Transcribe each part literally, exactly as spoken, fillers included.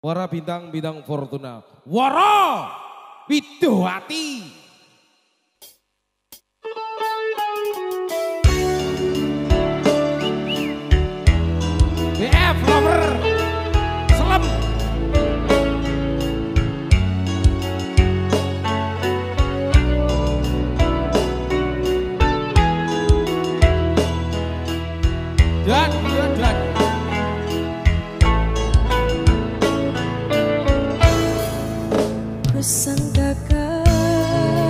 Wara bintang-bintang Fortuna. Wara Widowati. B F Lover Selem. Dan, dan, dan. Kusangkakan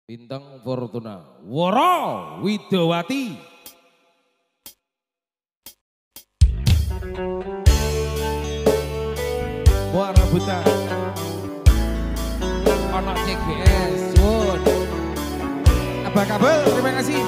Bintang Fortuna, Woro Widowati. Buat rebutan. Ono cek B S, Won. Abah Kabel, terima kasih.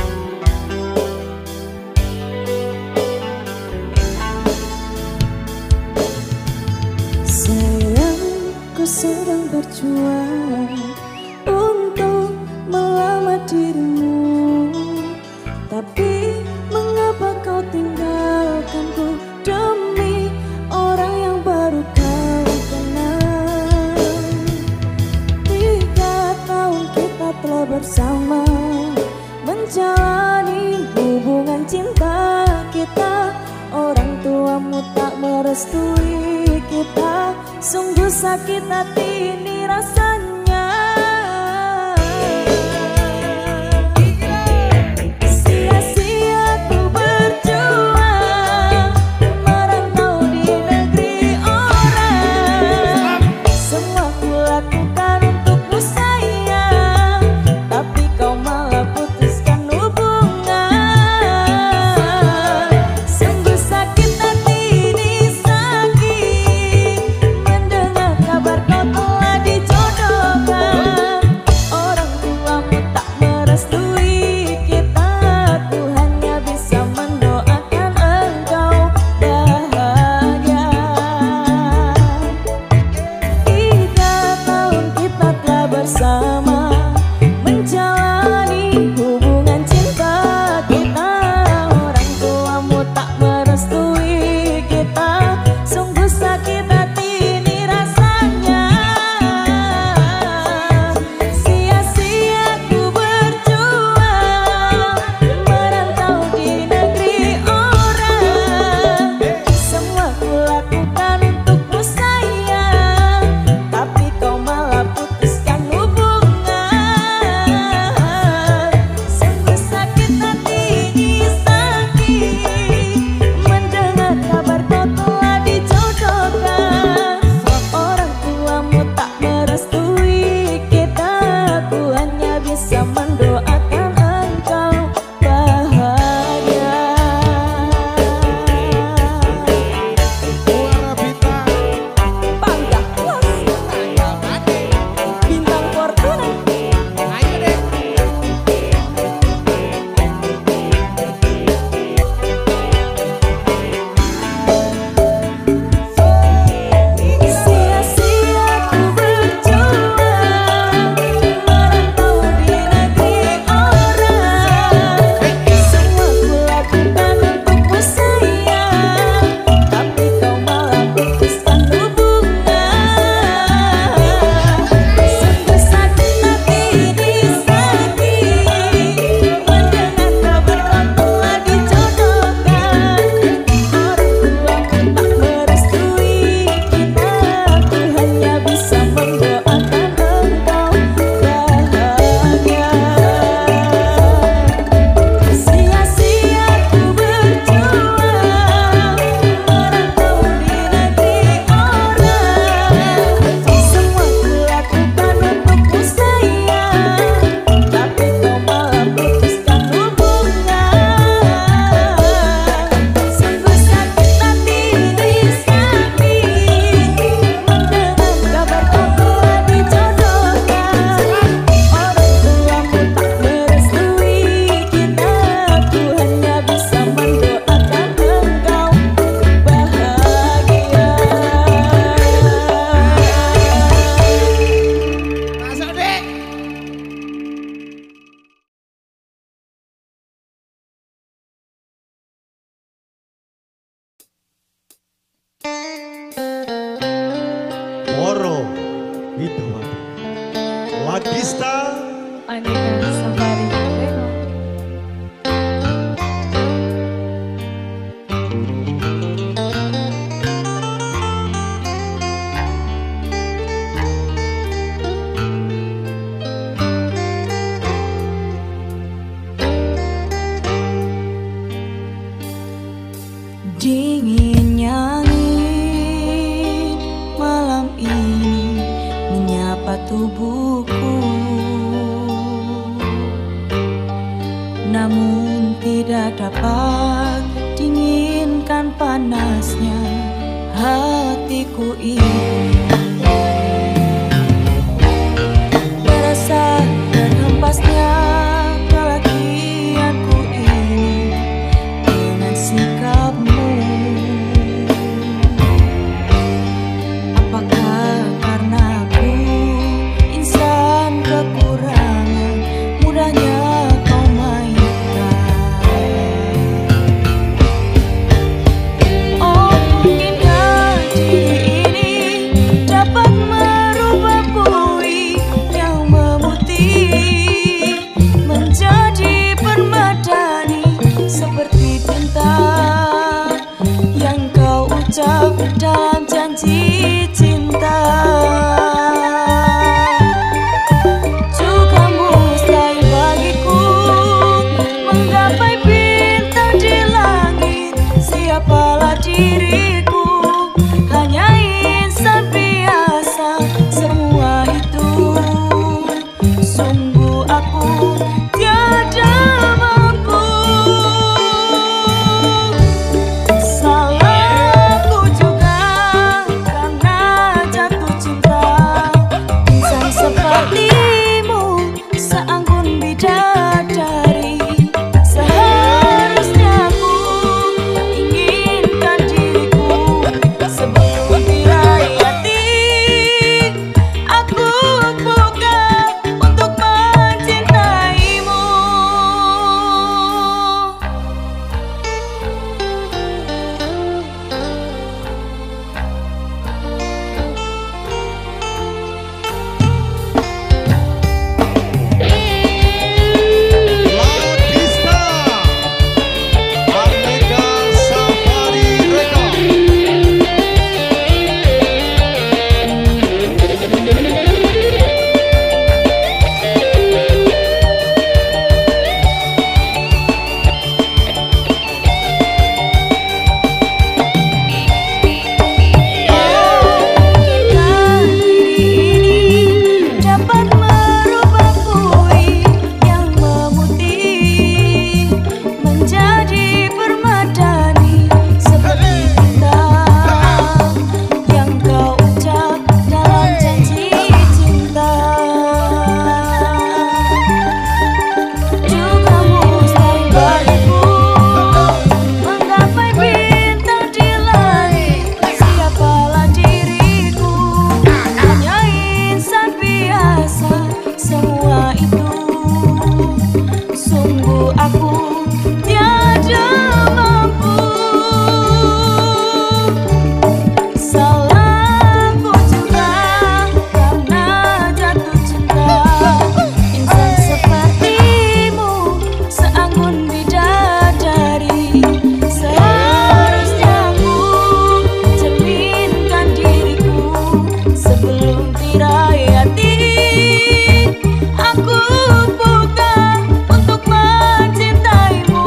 Sayang, ku sedang berjuang untuk melamar dirimu, tapi mengapa kau tinggalkanku demi orang yang baru kau kenal. Tiga tahun kita telah bersama, menjalani hubungan cinta kita. Orang tuamu tak merestui kita, sungguh sakit hati ini rasanya. Sia-sia ku berjuang, merantau di negeri orang. Semua ku lakukan untukmu sayang, tapi kau malah putuskan hubungan. Sungguh sakit hati ini, sakit mendengar kabar kau telah dijodohkan. Orang tuamu tak merestui kita, ku hanya bisa mendoakan engkau bahagia. Tiga tahun kita telah bersama, menjalani hubungan cinta kita. Orang tuamu tak merestui kita, sungguh sakit hati ini rasanya. Sia-sia ku berjuang, merantau di negeri orang. Semua ku lakukan untukmu sayang, tapi kau malah putuskan hubungan. Sungguh sakit hati ini, sakit mendengar kabar kau telah dijodohkan. Orang tuamu tak merestui kita, ku hanya bisa mendoakan engkau bahagia. Suara bintang, Bangga plus tanggal mati. bintang Fortuna. Ayo deh. Sia-sia ku berjuang, merantau di negeri orang. Semua ku lakukan untukmu sayang, tapi kau malah putuskan hubungan. Sungguh sakit hati ini, sakit mendengar kabar kau telah dijodohkan. Orang tuamu tak merestui kita, ku hanya bisa mendoakan engkau bahagia. Sia-sia ku berjuang, merantau di negeri orang. Semua ku lakukan untukmu sayang, tapi kau malah putuskan hubungan. Sungguh sakit hati ini, sakit mendengar kabar kau telah dijodohkan. Orang tuamu tak merestui kita, ku hanya bisa mendoakan engkau bahagia. Masuk deh. Woro Widowati, Lagista Aneka Safari Reno. Dinginnya angin malam ini menyapa tubuhku. dapat dinginkan panasnya hatiku ini. Terasa terhempasnya kebahagiaanku ini dengan sikapmu. Apakah karena aku insan kekurangan, mudahnya kau mainkan? Oh, mungkinkah diri ini dapat merubah bui yang memutih menjadi permadani seperti bintang yang kau ucap dalam janji cinta. Juga mustahil bagiku menggapai bintang di langit. Siapalah diriku, hanya insan biasa. Semua itu sungguh aku tiada mampu. Salahku juga karena jatuh cinta. Insan sepertimu seanggun bidadari. Seharusnya aku inginkan diriku sebelum diraih hati. Aku buka untuk mencintaimu. Lagista Aneka Safari Record. Mungkinkah diri ini dapat merubah bui yang memutih menjadi permadani seperti bintang yang kau ucap dalam janji cinta. Juga mustahil bagiku menggapai bintang di langit. Siapalah diriku, hanya insan biasa. Semua itu sungguh aku tiada mampu. Salahku juga karena jatuh cinta. Insan sepertimu seanggun bidadari. Seharusnya aku cerminkan diriku sebelum diraih hati. Aku buka untuk mencintaimu.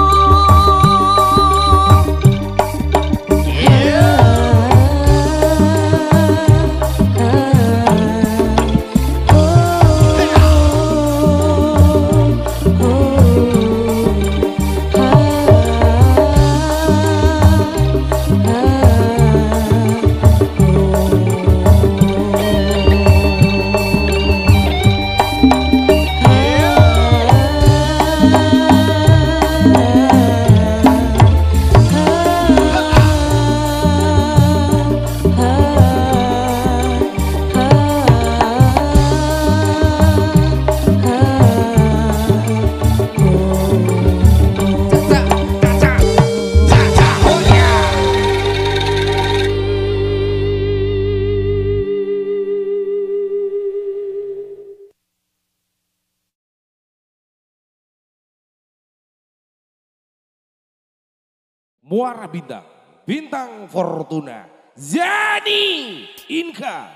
Muara Bintang, Bintang Fortuna, Zani Inka.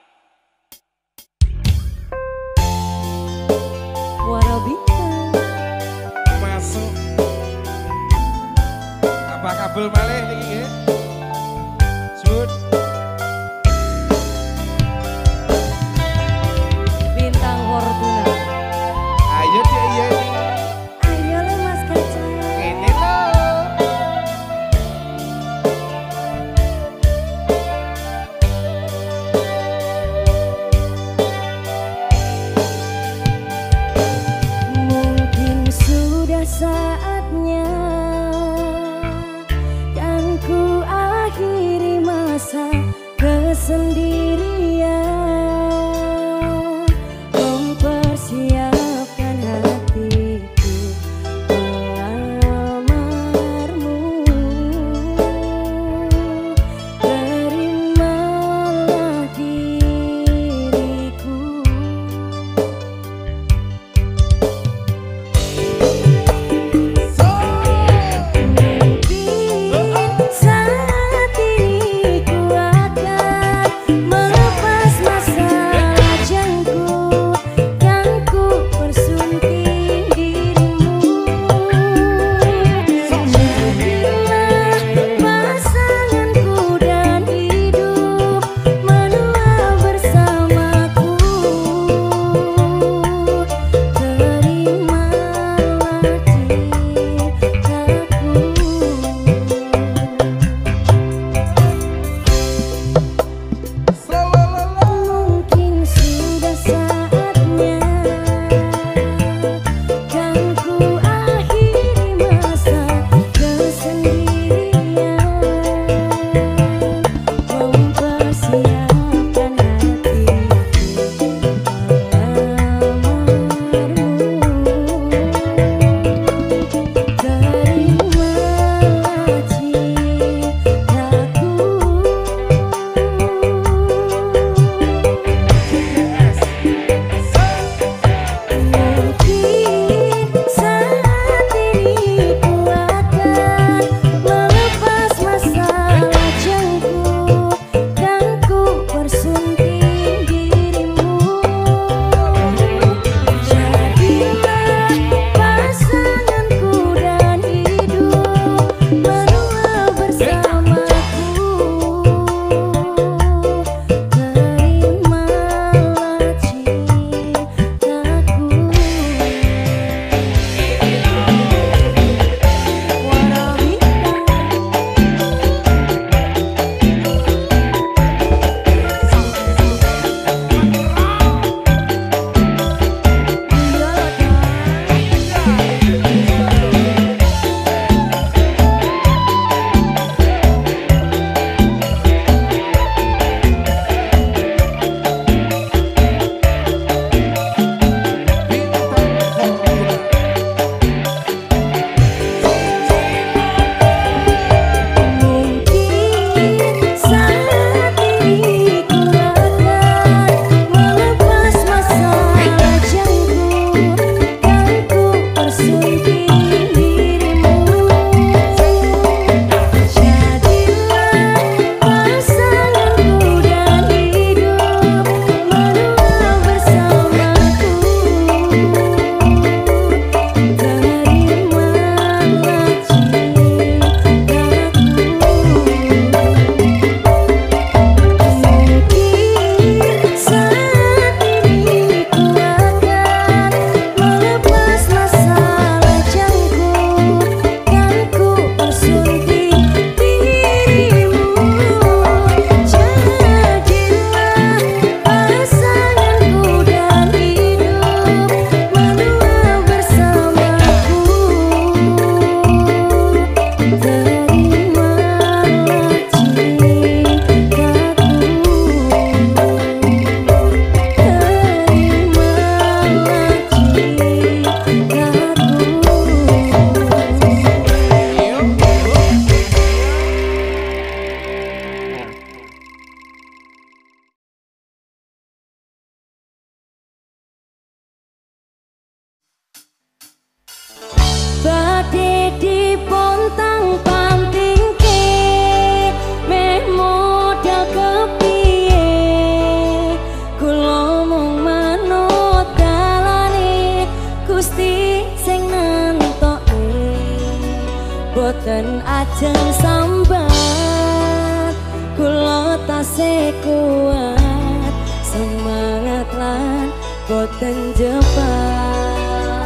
Muara Bintang. Masuk. Apa kabel malih niki nggih? Sun. Bintang Fortuna. Ayo Dek, ayo. Ayo le Mas Kaca. Ini boten ajeng sambat kula tasih kuat semangat lan boten jebat.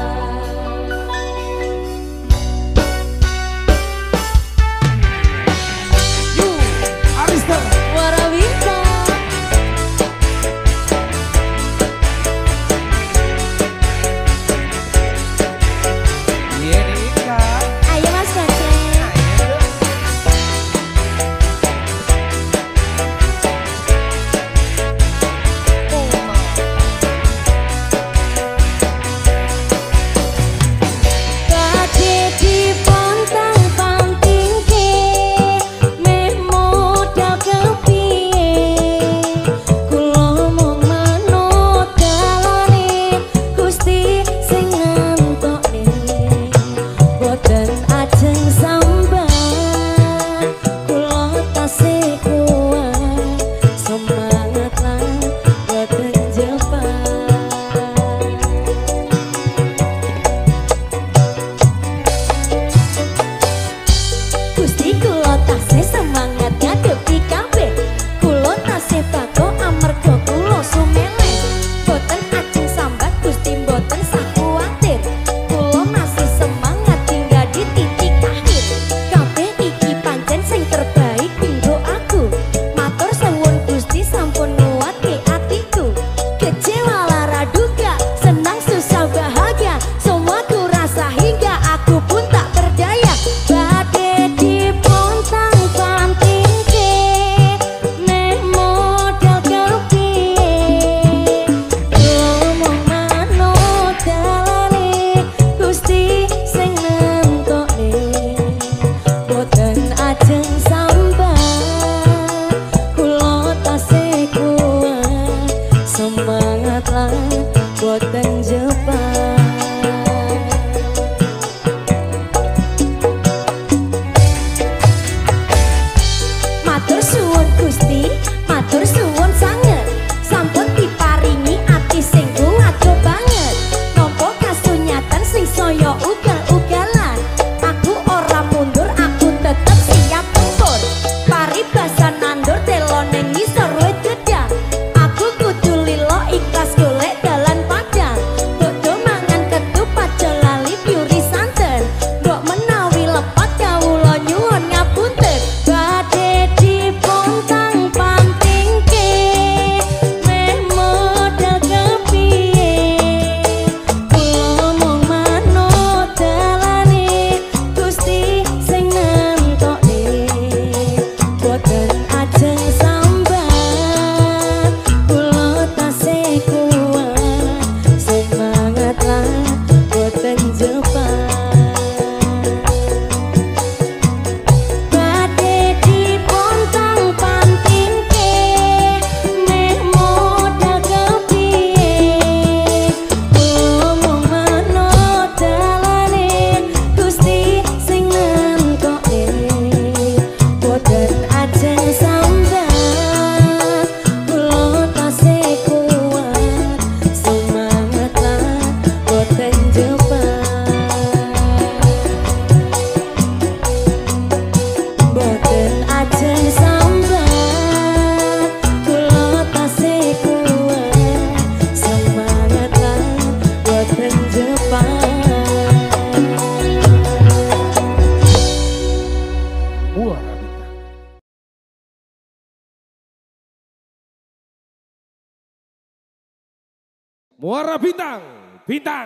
Muara Bintang, Bintang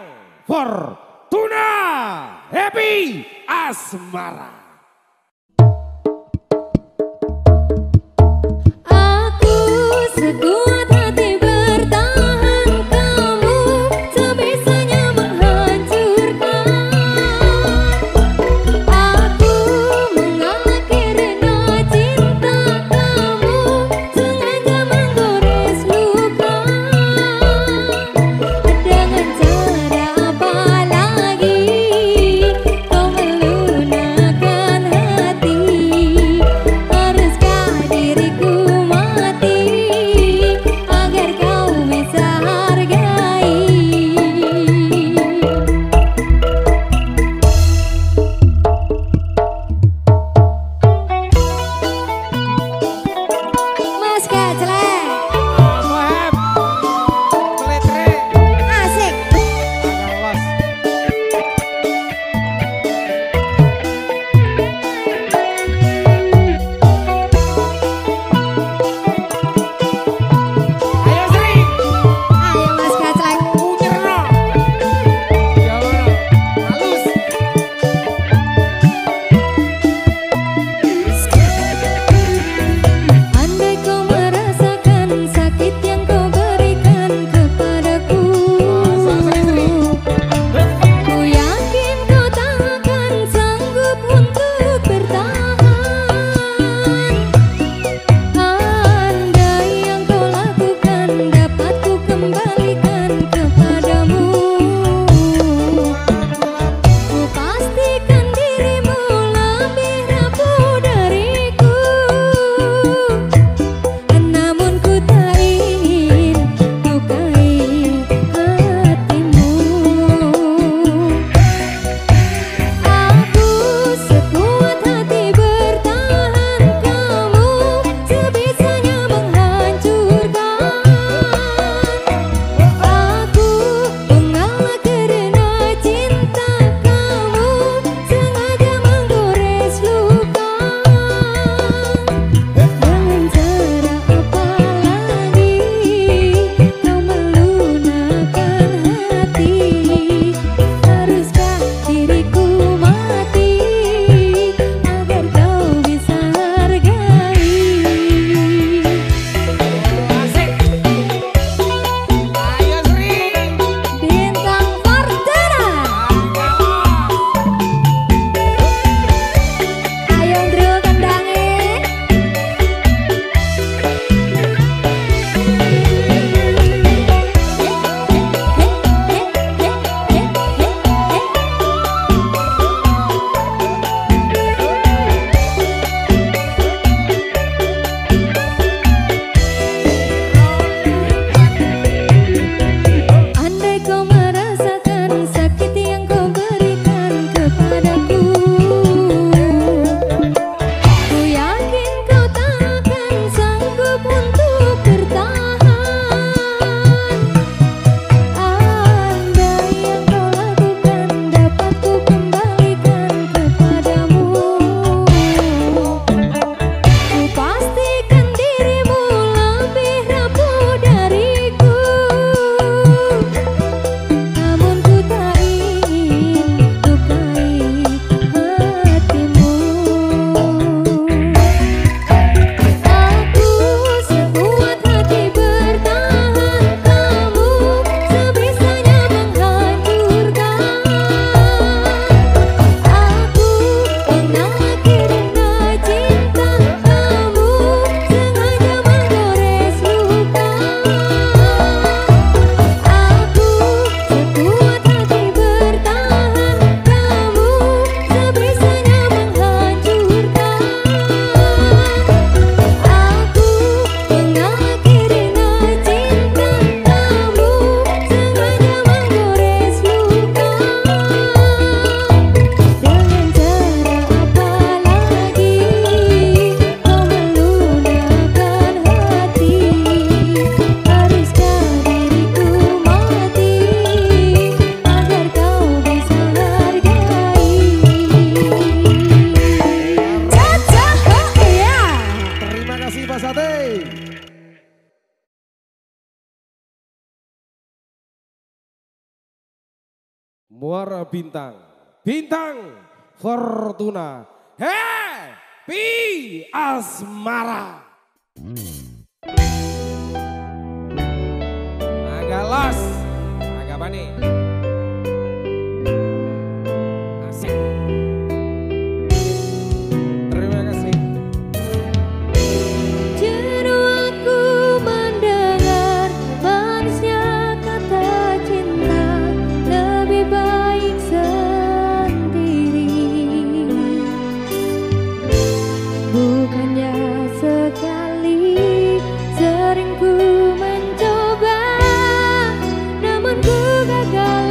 Fortuna Happy Asmara. Aku sekuat hati bertahan, kamu sebisanya menghancurkan. Aku mengakhirinya cinta kamu, sengaja menggores luka. Dengan cara apa lagi kau melunakkan hati? Haruskah diriku mati Muara Bintang, Bintang Fortuna, Happy Asmara. Agak los, agak apa nih? Asik. Terima kasih. Jenuh aku mendengar manisnya kata cinta, lebih baik sendiri. Bukannya sekali sering ku mencoba, namun ku gagal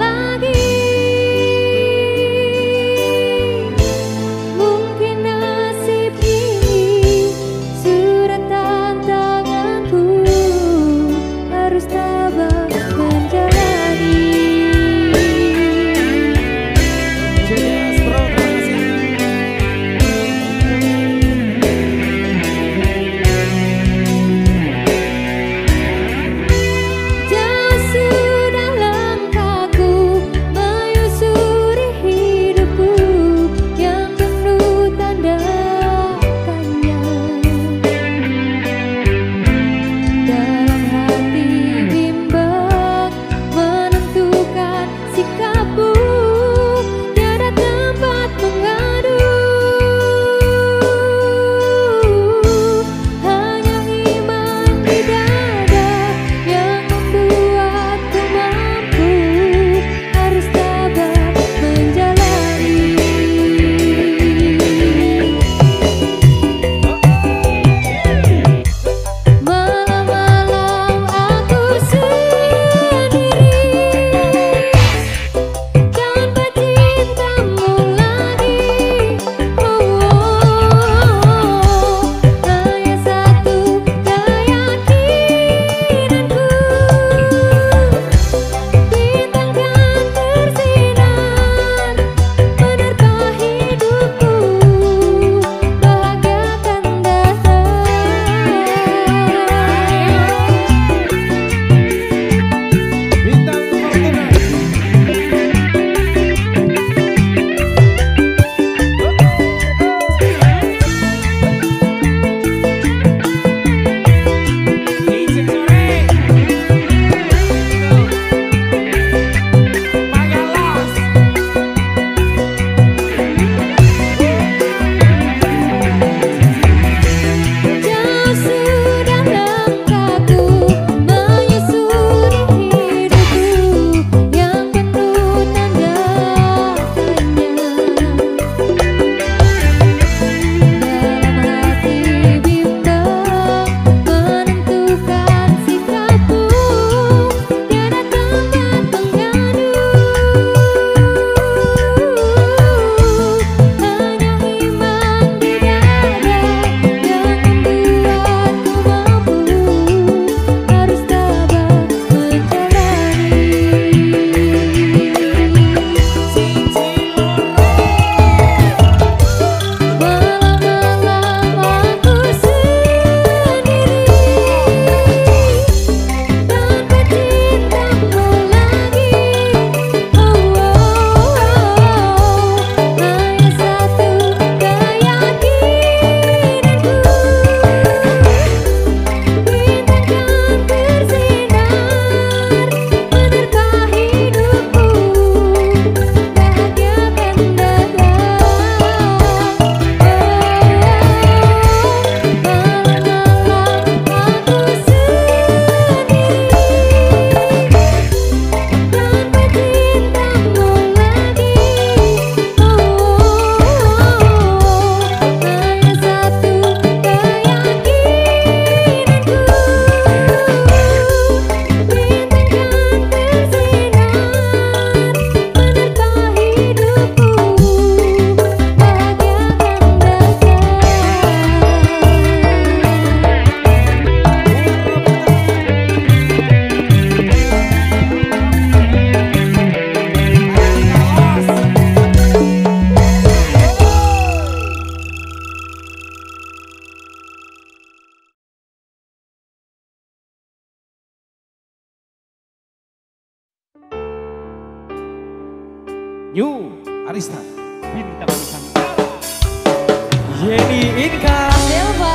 New Arista Bintang Nusantara. Yeni Inka Silva.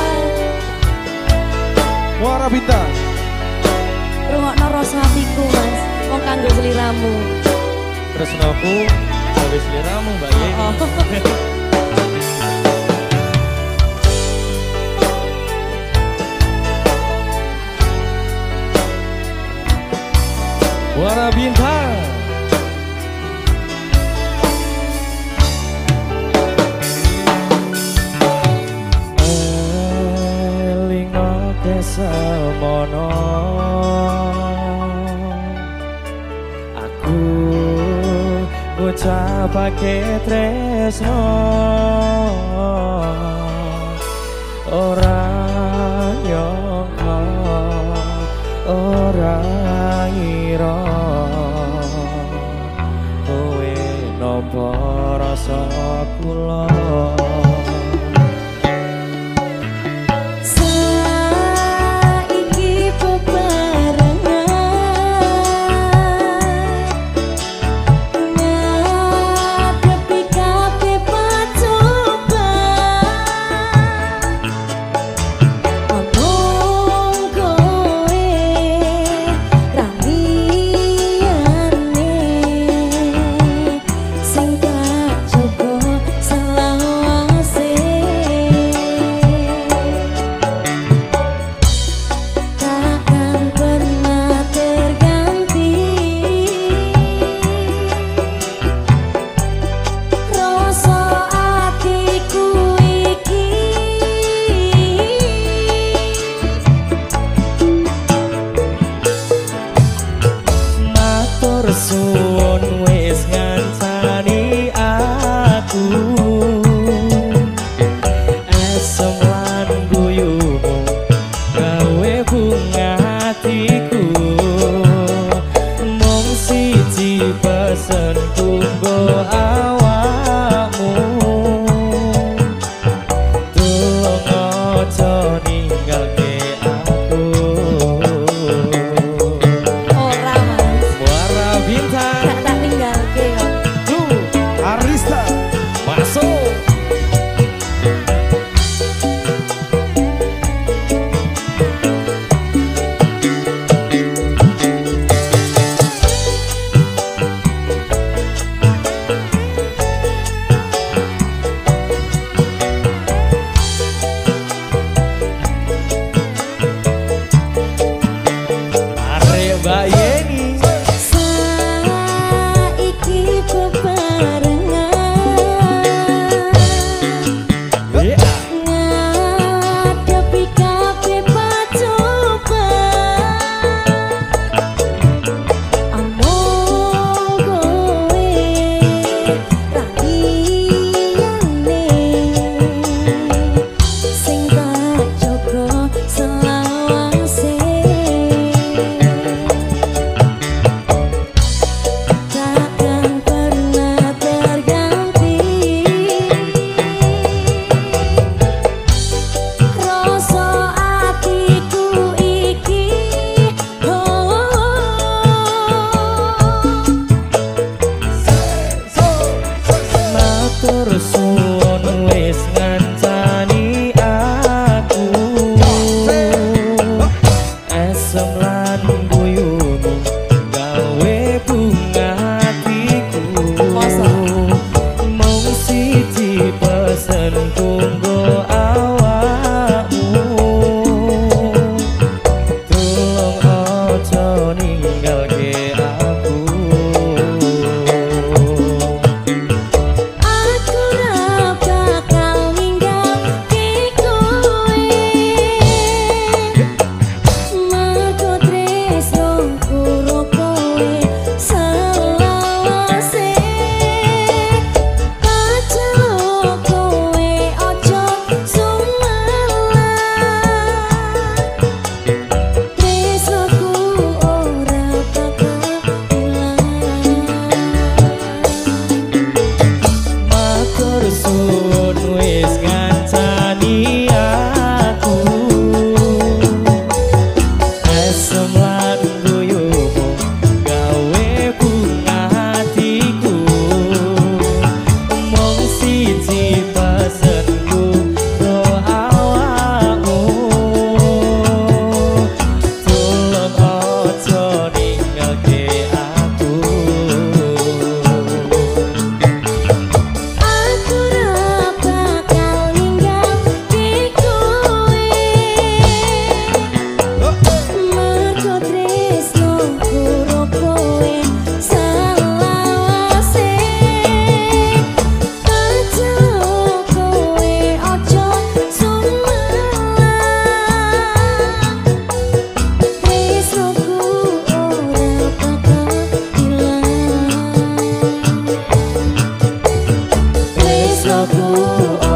Muara Bintang. Rungokno rasa hatiku mas, wong kanggo seliramu. Terus aku gawe seliramu Mbak Yeni. Oh. Muara Bintang. Elingo kesemono aku ngucapake tresno ora nyangka ora ngira kowe nampa rasa kula. Saiki bebarengan ngadepi kabeh pacul.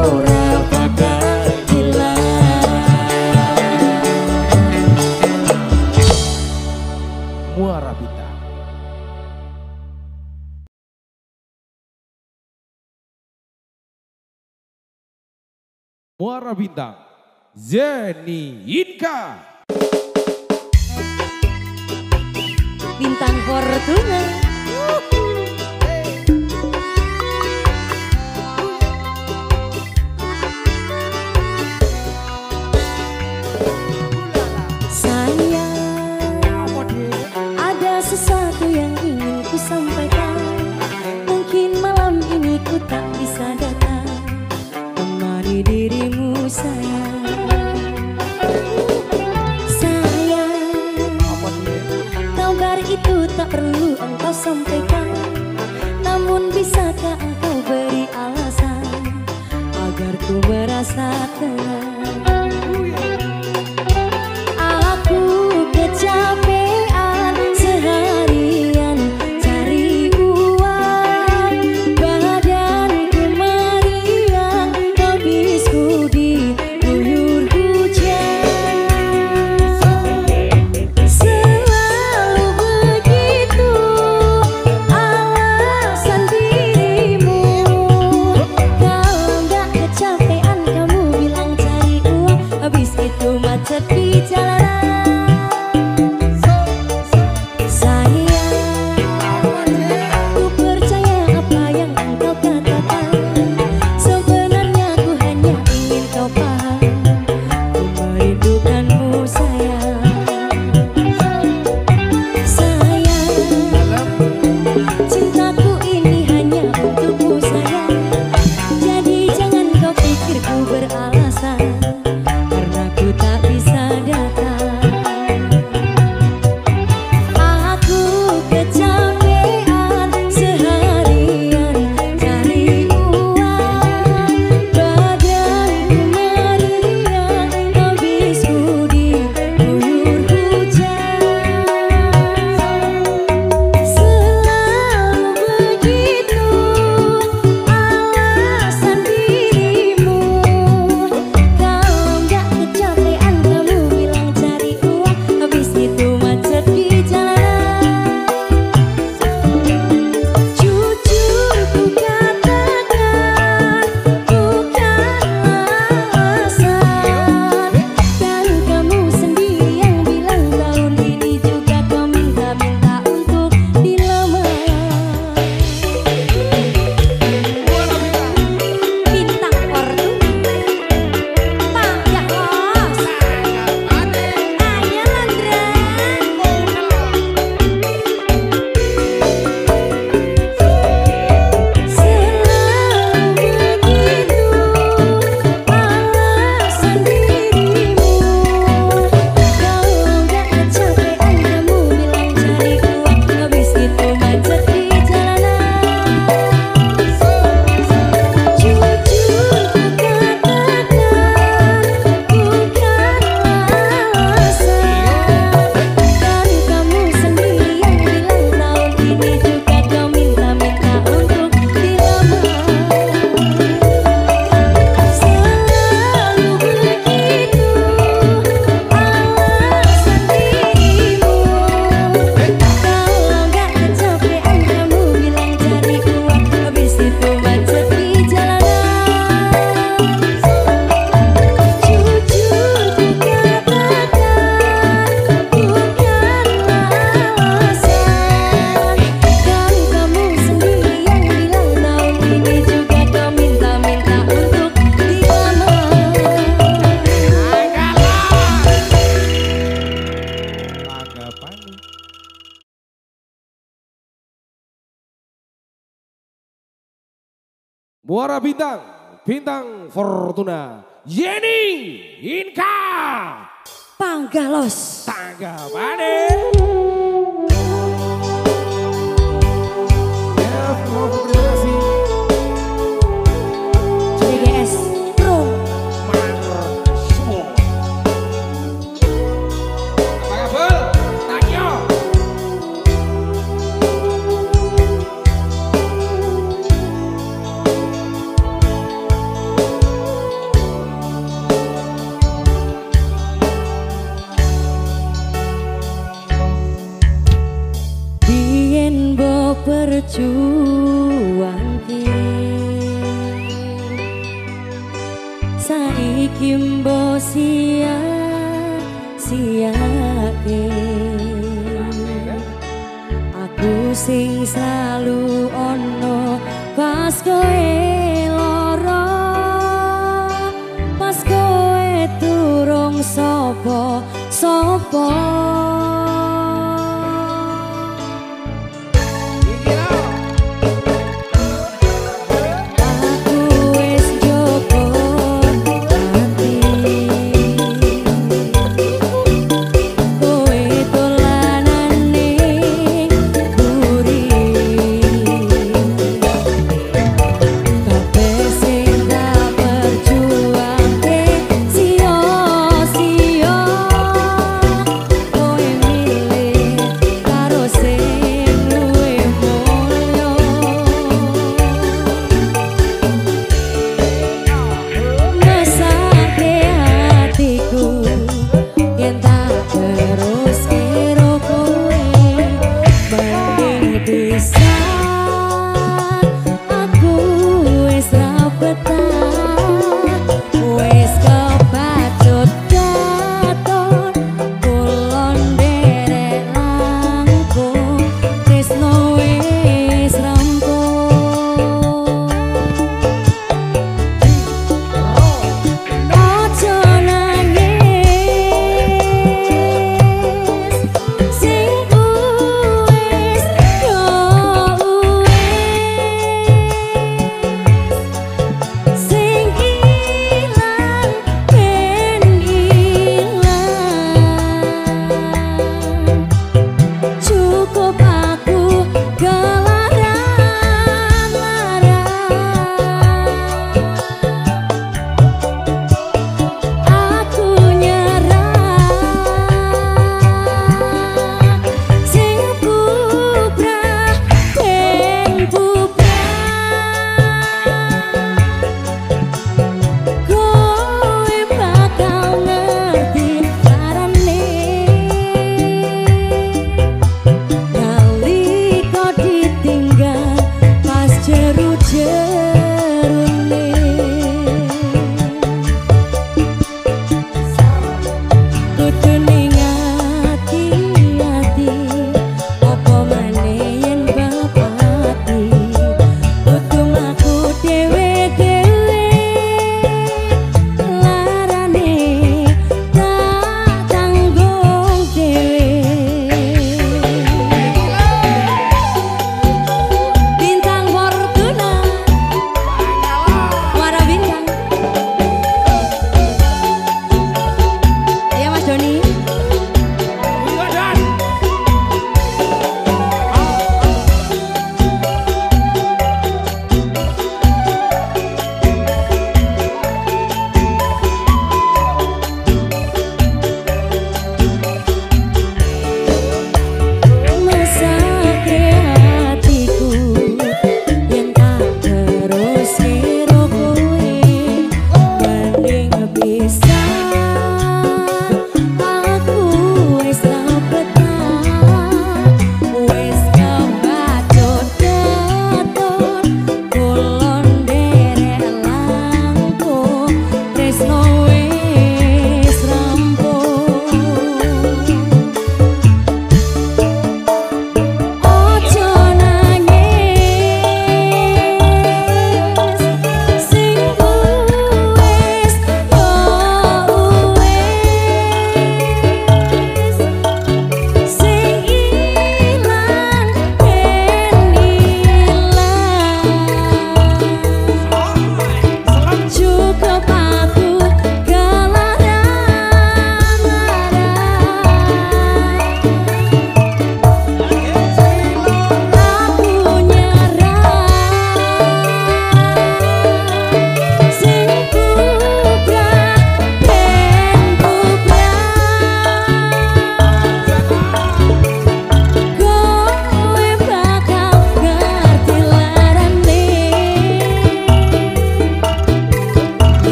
ora bakal hilang. Muara Bintang. Muara Bintang, Zeni Inka. Bintang Fortuna. Sayang, ada sesuatu yang ingin ku sampaikan. Mungkin malam ini ku tak bisa datang temani dirimu sayang. Sayang, kabar itu tak perlu engkau sampaikan. Namun bisakah engkau beri alasan agar ku merasa tenang. Aku kecapean seharian cari uang. Badanku meriang habisku diguyur hujan. Selalu begitu alasan dirimu. Kalau gak kecapean kamu bilang cari uang. Habis itu macet di jalanan. Muara Bintang, Bintang Fortuna, Yeni Inka. Panggalos. Tanggapane. Ya, terima kasih. J G S Pro. Mantap semua. Apa kabar? Tanya. juangke saiki mbok sia-siake aku sing selalu ono pas kowe lara pas kowe durung sapa-sapa.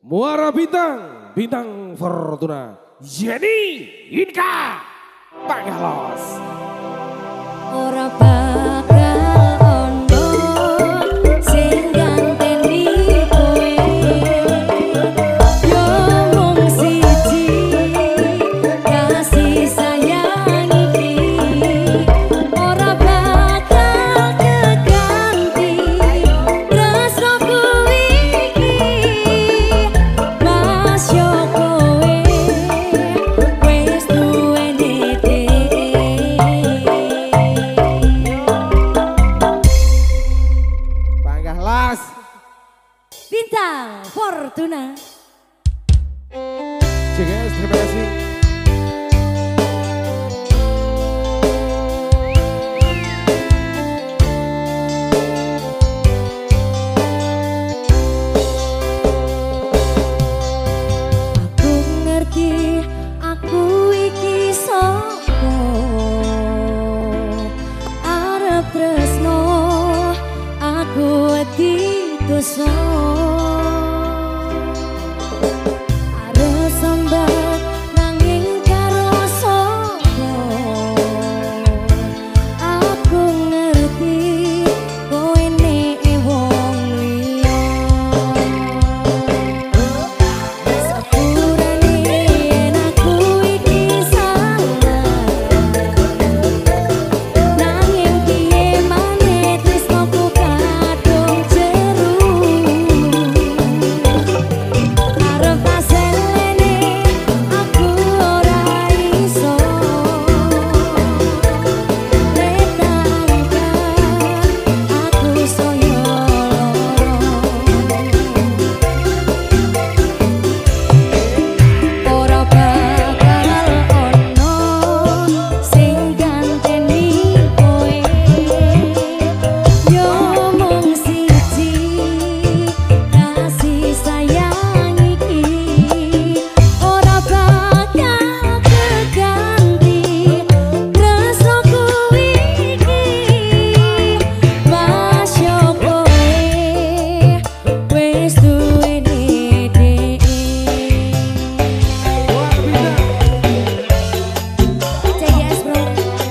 Muara Bintang, Bintang Fortuna, Jenny Inka Pangalos. Ora bakal ono sing ganteni kowe, yo mung siji kasih sayang iki, ora bakal keganti rasaku iki, Mas yo kowe wis duweni dhewe. Pangalos. Bintang Fortuna. C G S, terima kasih. Aku ngerti aku iki sapa, arep tresno aku wedi dosa, arep sambat nanging karo sapa, aku ngerti kowe nek wong liya. Sepurane yen aku iki salah, nanging piye maneh tresnoku kadung jeru, arep tak selene aku ora iso, retangkan aku saya ora bakal ono sing ganteni kowe, yo mung siji kasih sayang iki, ora bakal keganti rasaku iki, Mas yo kowe wis duweni dhewe. Muara Bintang. C G S bro.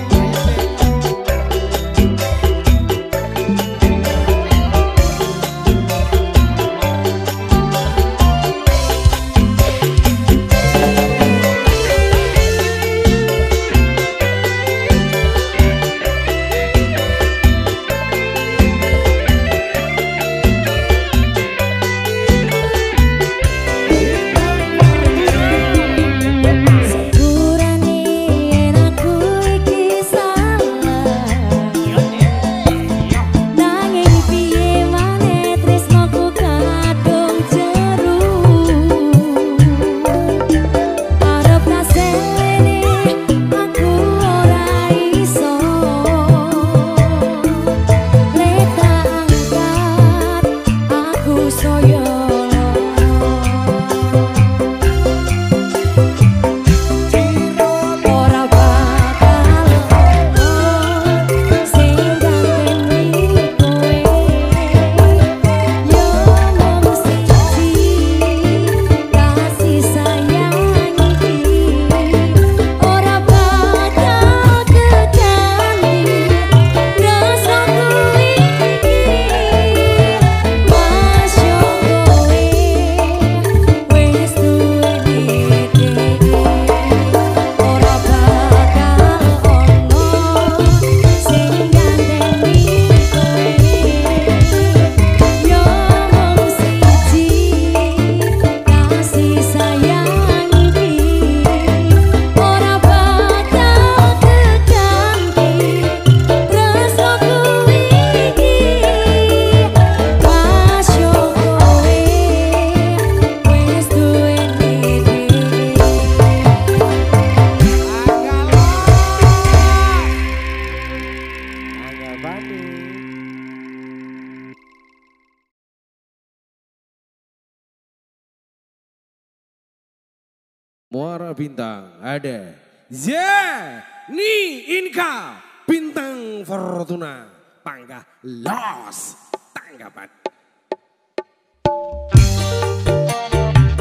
Sepurane yen aku iki salah, nanging piye maneh tresnoku kadung jeru, arep tak selene aku ora iso, letang angkat aku saya ora bakal ono sing ganteni kowe, yo mung siji kasih sayang iki, ora bakal keganti rasaku iki, Mas yo kowe wis duweni dhewe, ora bakal ono sing ganteni kowe, yo mung siji kasih sayang iki, ora bakal keganti rasaku iki, Mas yo kowe wis duweni dhewe. Anggapane. Muara Bintang ada Jenny Inka Bintang Fortuna Pangalos. Tanggapan.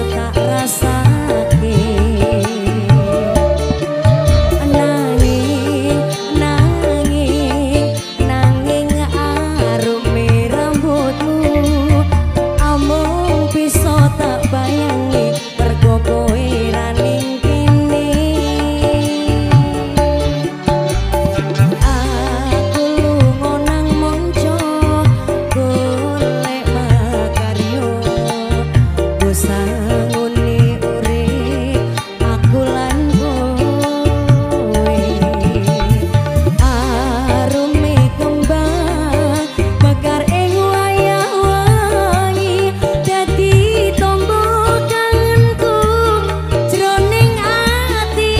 tak rasake. Nanging, nanging, nanging arume rambutmu amung bisa tak bayangi mergo kowe ra ning kene. Aku lunga nang monco golek makarya sangune urip aku lan kowe. Arume kembang mekar ing wayah wangi dadi tombo kangenku jroning ati.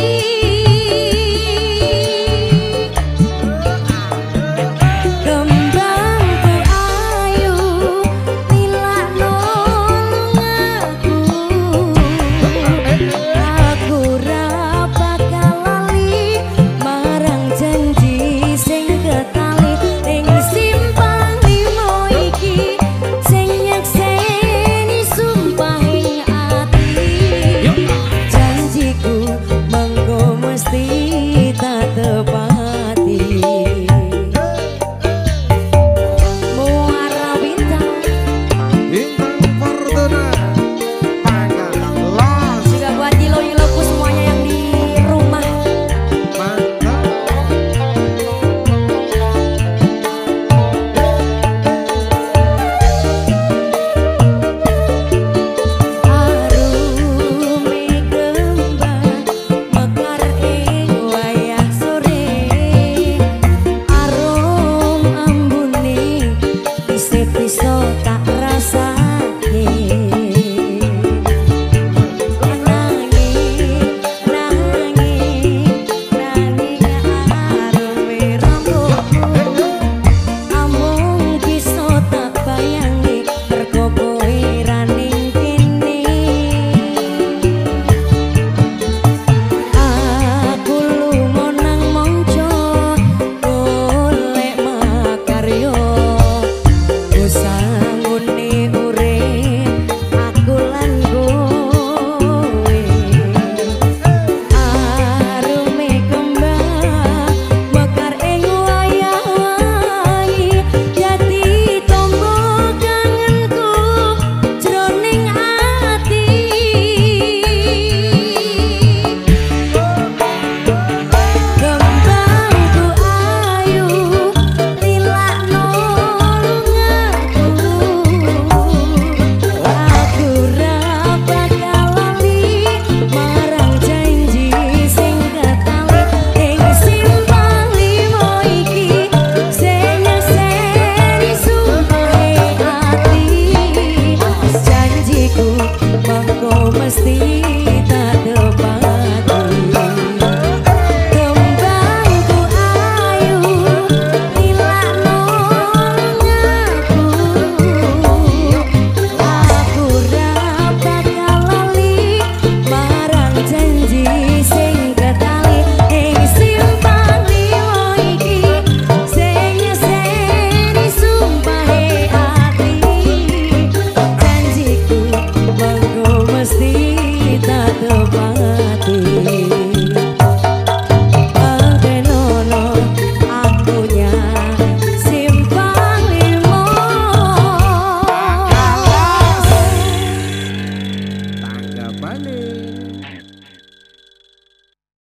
Kembangku ayu nilakno aku ra bakal lali marang janji sing ketali ning simpang limo iki sing nyekseni sumpahing ati. Janjiku mengko mesti tak tepati. Muara bintang Bintang Fortuna Pangalas juga buat yilo-yiloku semuanya yang di rumah. mantap. Arume kembang mekar ing wayah sore arum ambune isih bisa tak rasake. Nanging, nanging, nanging arume rambutmu amung bisa tak bayangi mergo kowe ra ning kene. Aku lunga nang monco golek makarya sangune urip aku lan kowe. Arume kembang mekar ing wayah wangi dadi tombo kangenku jroning ati. Kembangku ayu nilakno lungaku aku ra bakal lali marang janji sing ketali ing simpang limo iki sing nyekseni sumpahe ati. Janjiku mengko mesti tak tepati. Kembangku ayu nilakno lungaku aku ra bakal lali marang janji sing ketali ing simpang limo iki sing nyekseni sumpahe ati. Janjiku mengko mesti tak tepati.